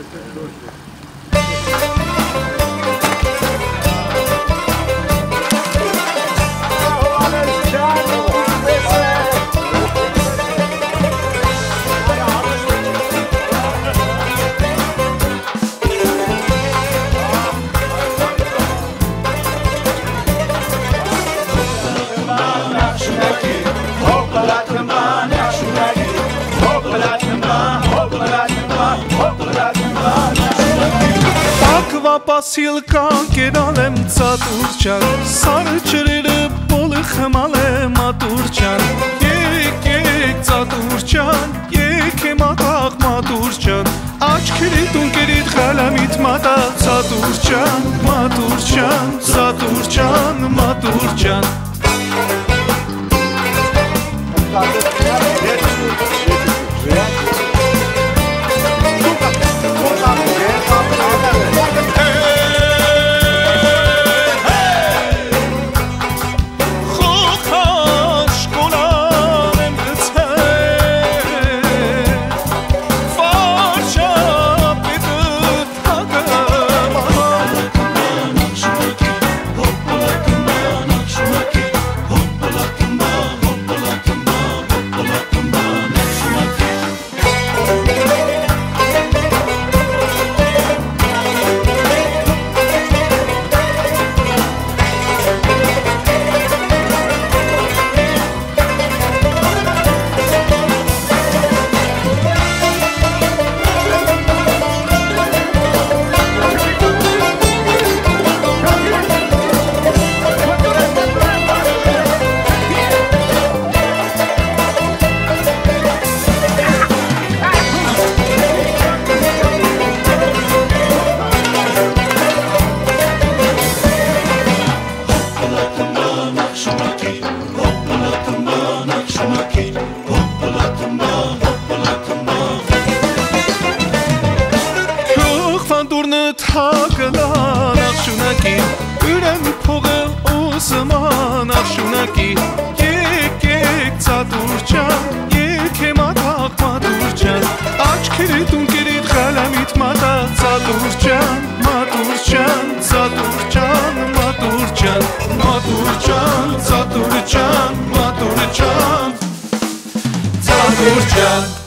Պասիլկան կերալ եմ ծատուր ճան Սարը ճրերը բոլը խմալ եմ ատուր ճան Եկ ծատուր ճան, եկ է մատաղ մատուր ճան Աչքերիտ ունկերիտ խալամիտ մատա ծատուր ճան Մատուր ճան, ծատուր ճան, մատուր ճան Թագլան աղշունակի, ուրեմ փողը ոսման աղշունակի Եկ ծատուր ճան, եկ է մատաղ մատուր ճան Աչքերիտ ունկերիտ խալամիտ մատա ծատուր ճան Մատուր ճան, ծատուր ճան, մատուր ճան Մատուր ճան, ծատուր ճան, մատուր ճան Ծատուր ճան